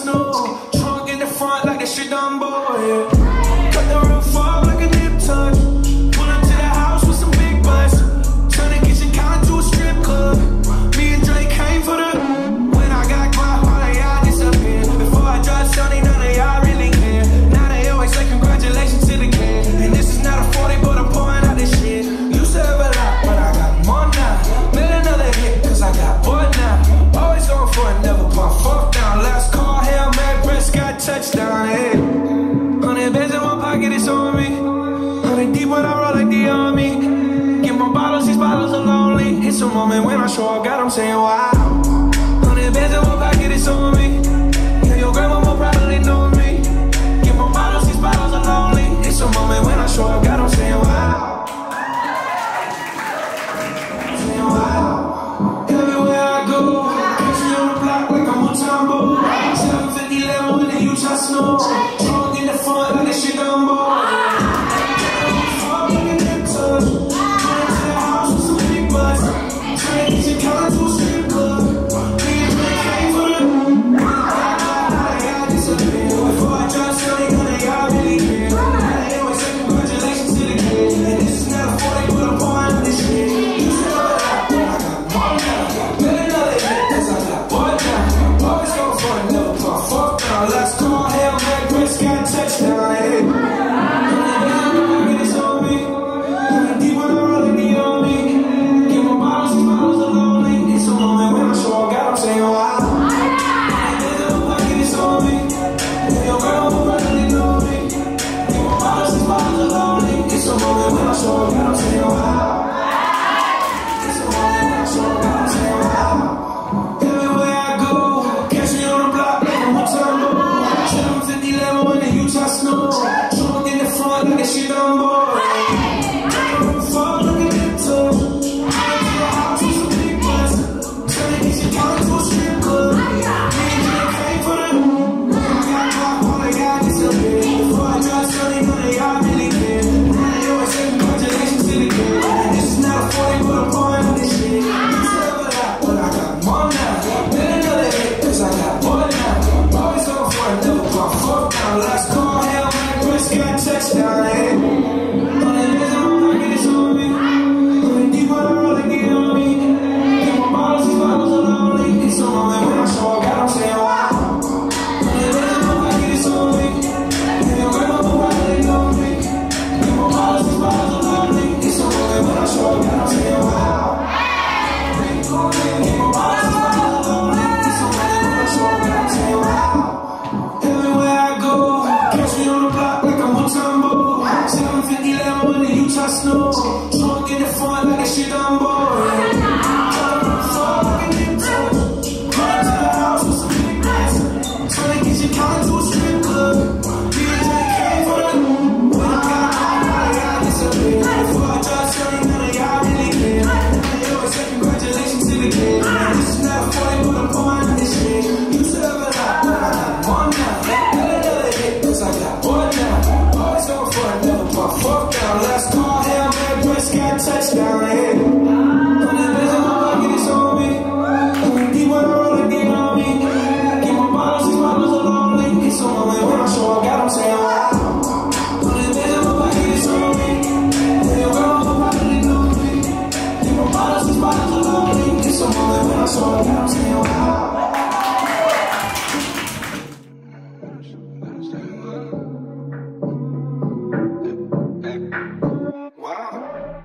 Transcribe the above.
snow. Trunk in the front like that shit done, boy, yeah. Cut the roof off like a nip tuck. Pull up to the house with some big butts. Turn the kitchen counter to a strip club. Me and Drake came for the. When I got quiet, all of y'all disappeared. Before I dropped Sony, none of y'all really care. Now they always say congratulations to the kid. And this is not a 40, but I'm pouring out this shit. Used to have a lot, but I got more now. Made another hit, cause I got bored now. Always going for it, never pump fuck down. Last call, Hail Mary, Prescott, touchdown, hey. 100 bands in my pocket, it's on me. 100 deep when I roll like the army. Get my bottles, these bottles are lonely. It's a moment when I show up, God, I'm saying wow. 100 bands in my pocket, it's on me. Yeah, your grandma will probably know me. Get my bottles, these bottles are lonely. It's a moment when I show up, God, I'm saying wow. Saying wow. Everywhere I go, catch me on the block like I'm on Tambo. 750 level in the Utah snow. Trunk in the front like that shit done, boy. Snow, trunk in the front like that shit done, boy. Run to the house with some big butts. Turn the kitchen counter to a strip club. Me and Drake came for the. When I got home, all of y'all disappeared. Before I dropped Sony, none of y'all really care. They always say congratulations to the kid. This is not a 40, but I'm pouring out this shit. Used to have a lot, but I got one now. Made another hit, cause I got bored now. Always going for it, never pump fuck down. Last call. Prescott, touchdown, hey. 100 bands in my pocket, it's on me. 100 deep when I roll like the army. Get my bottles, these bottles are lonely. It's a moment when I show up, God, I'm saying wow. 100 bands in my pocket, it's on me. Yeah, your grandma will probably know me. Get my bottles, these bottles are lonely. It's a moment when I show up, God, I'm saying wow.